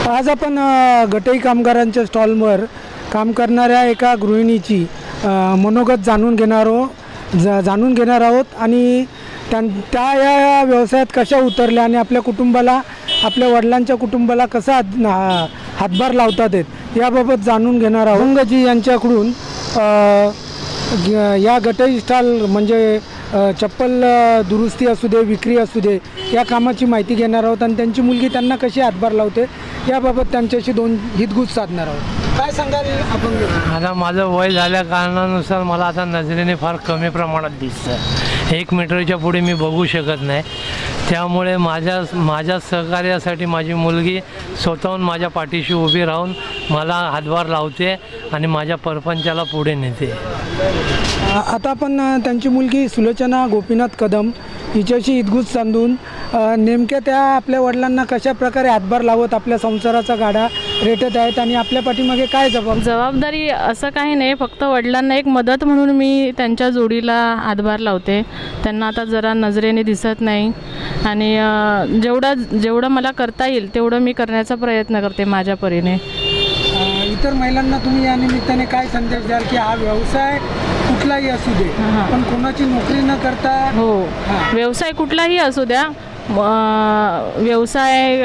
आज आपण गटई कामगारांच्या स्टॉलवर काम करणाऱ्या एका गृहिणीची मनोगत जाणून घेणार आहोत आणि त्या या व्यवसायात कशा उतरल्या आणि आपल्या कुटुंबाला, आपल्या वडिलांच्या कुटुंबाला कसा हातभार लावतात याबाबत जाणून घेणार आहोत। औरंगजी यांच्याकडून या गटई स्टॉल म्हणजे चप्पल दुरुस्ती असू दे, विक्री असू दे, या कामाची माहिती घेणार आहोत आणि त्यांची मुलगी त्यांना कशी हातभार लावते याबाबत त्यांच्याशी दोन हितगुज साधणार आहोत। काय सांगाल आपण? आता माझं वय झाल्या कारणानुसार मला आता नजरेने फार कमी प्रमाणात दिसतं। 1 मीटरच्या पुढे मी बघू शकत नाही, त्यामुळे माझ्या सहकार्यासाठी माझी मुलगी स्वतःहून माझ्या पाठीशी उभी राहून मला हातभार लावते आणि माझ्या परपंचाला पुढे नेते। आता आपण त्यांची मुलगी सुलोचना गोपीनाथ कदम हिच्याशी हितगुज सांधून नेमक्या त्या आपल्या वडिलांना कशा प्रकारे हातभार लावत आपल्या संसाराचा गाडा रेटत आहेत आणि आपल्या पाठीमागे काय जबाबदारी असं काही नाही, फक्त वडिलांना एक मदत म्हणून मी त्यांच्या जोडीला हातभार लावते। त्यांना आता जरा नजरेने दिसत नाही आणि जेवढं मला करता येईल तेवढं मी करण्याचा प्रयत्न करते माझ्या परीने। इतर महिलांना तुम्ही या निमित्ताने काय संदेश द्याल की हा व्यवसाय कुठलाही असू दे पण कोणाची नोकरी न करता, व्यवसाय कुठलाही असू द्या, व्यवसाय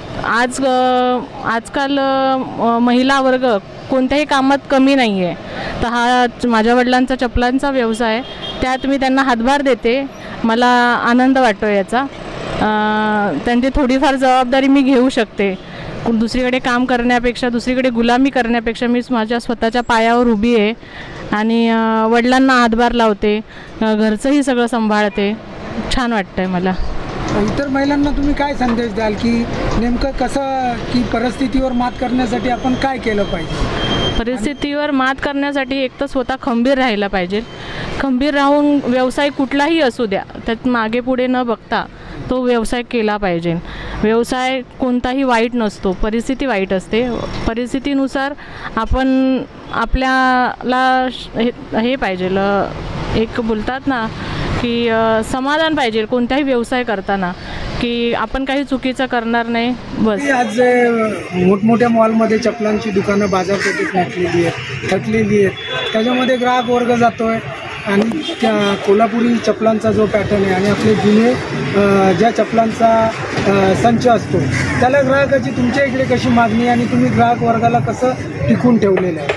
आजकाल महिला वर्ग कोणत्याही कामात कमी नाही आहे। तर हा माझ्या वडिलांचा चपलांचा व्यवसाय, त्यात मी त्यांना हातभार देते, मला आनंद वाटतो याचा। त्यांची थोडीफार जबाबदारी मी घेऊ शकते। दुसरीकडे काम करण्यापेक्षा, दुसरीकडे गुलामी करण्यापेक्षा मी माझ्या स्वतःच्या पायावर उभी आहे आणि वडिलांना हातभार लावते, घरचंही सगळं सांभाळते। छान वाटतंय मला। इतर महिलांना तुम्ही काय संदेश द्याल की नेमकं कसं की परिस्थितीवर मात करण्यासाठी आपण काय केलं पाहिजे? परिस्थितीवर मात करण्यासाठी एक तर स्वतः खंबीर राहायला पाहिजे। खंबीर राहून व्यवसाय कुठलाही असू द्या त्यात मागे पुढे न बघता तो व्यवसाय केला पाहिजे। व्यवसाय कोणताही वाईट नसतो, परिस्थिती वाईट असते। परिस्थितीनुसार आपण आपल्याला हे पाहिजे, एक बोलतात ना की समाधान पाहिजे कोणताही व्यवसाय करताना, की आपण काही चुकीचं करणार नाही बस। आज मोठमोठ्या मॉलमध्ये चपलांची दुकानं बाजारपेठेत थकलेली आहेत, त्याच्यामध्ये ग्राहक वर्ग जातोय आणि त्या कोल्हापुरी चपलांचा जो पॅटर्न आहे आणि आपले जुने ज्या चपलांचा संच असतो त्याला ग्राहकाची तुमच्या इकडे कशी मागणी आणि तुम्ही ग्राहक वर्गाला कसं टिकून ठेवलेलं आहे?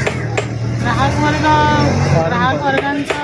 ग्राहक वर्गांचं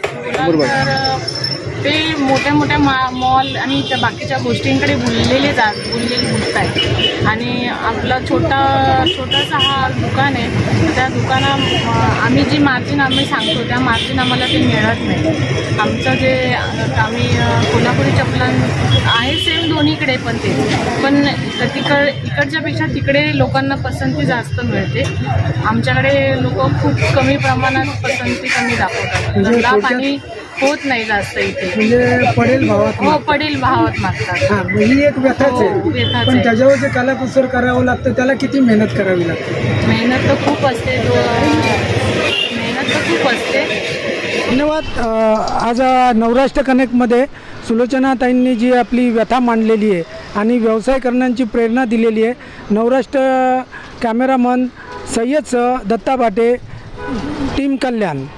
ते मोठ्या मोठ्या मॉल आणि त्या बाकीच्या गोष्टींकडे बोललेले बोलत आहेत आणि आपला छोटासा हा दुकान आहे, त्या दुकानात आम्ही जी मार्जिन आम्ही सांगतो त्या मार्जिन आम्हाला ते मिळत नाही। आमचं जे आम्ही कोल्हापुरी चपलां आहे सेम दोन्हीकडे, पण इकडच्यापेक्षा तिकडे लोकांना पसंती जास्त मिळते। आमच्याकडे लोक खूप कमी प्रमाणात पसंती कमी दाखवतात, धंदा पाणी होत नाही जास्त इथे, म्हणजे पडेल भावात मागतात। ही एक व्यथाच आहे, पण त्याच्यावर जे कालाकुसर करावं लागतं त्याला किती मेहनत करावी लागते? मेहनत तर खूप असते। धन्यवाद। आज नवराष्ट्र कनेक्टमध्ये सुलोचनाताईंनी जी आपली व्यथा मांडलेली आहे आणि व्यवसाय करण्याची प्रेरणा दिलेली आहे, नवराष्ट्र कॅमेरामन सय्यद दत्ता भाटे, टीम कल्याण।